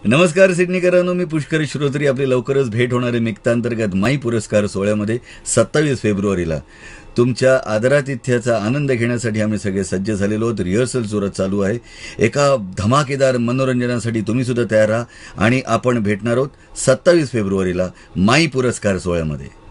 नमस्कार सिडनीकरांनो, मी पुष्कर श्रोत्री. आपली लवकरच भेट होणारे मिक्तांतर्गत माई पुरस्कार सोहळ्यामध्ये 27 फेब्रुवारीला तुमच्या आदरातिथ्याचा आनंद घेण्यासाठी आम्ही सगळे सज्ज झालेलो आहोत. रिहर्सल जोरात चालू आहे. एका धमाकेदार मनोरंजनासाठी तुम्ही सुद्धा तयार राहा आणि आपण भेटणार आहोत 27 फेब्रुवारीला माई पुरस्कार सोहळ्यामध्ये.